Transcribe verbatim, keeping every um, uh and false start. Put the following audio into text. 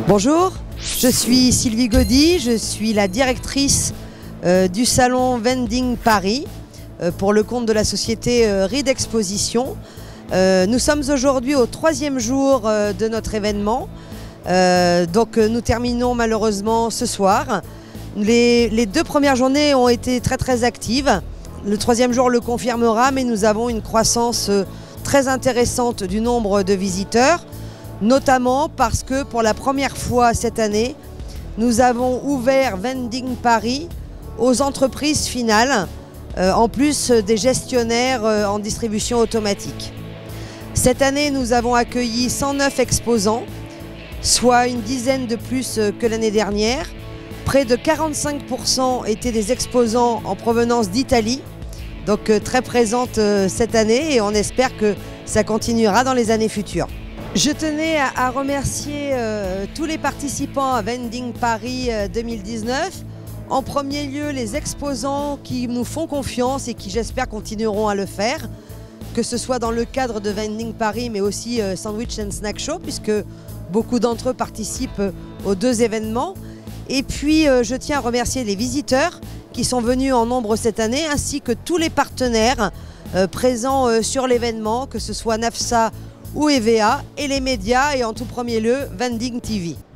Bonjour, je suis Sylvie Gaudy, je suis la directrice euh, du salon Vending Paris euh, pour le compte de la société euh, Reed Exposition. Euh, nous sommes aujourd'hui au troisième jour euh, de notre événement, euh, donc euh, nous terminons malheureusement ce soir. Les, les deux premières journées ont été très très actives, le troisième jour le confirmera, mais nous avons une croissance euh, très intéressante du nombre de visiteurs, notamment parce que pour la première fois cette année, nous avons ouvert Vending Paris aux entreprises finales, euh, en plus des gestionnaires euh, en distribution automatique. Cette année, nous avons accueilli cent neuf exposants, soit une dizaine de plus que l'année dernière. Près de quarante-cinq pour cent étaient des exposants en provenance d'Italie, donc euh, très présente euh, cette année, et on espère que ça continuera dans les années futures. Je tenais à remercier euh, tous les participants à Vending Paris euh, deux mille dix-neuf. En premier lieu, les exposants qui nous font confiance et qui, j'espère, continueront à le faire, que ce soit dans le cadre de Vending Paris, mais aussi euh, Sandwich and Snack Show, puisque beaucoup d'entre eux participent euh, aux deux événements. Et puis, euh, je tiens à remercier les visiteurs qui sont venus en nombre cette année, ainsi que tous les partenaires euh, présents euh, sur l'événement, que ce soit NAFSA ou E V A, et les médias, et en tout premier lieu, Vending T V.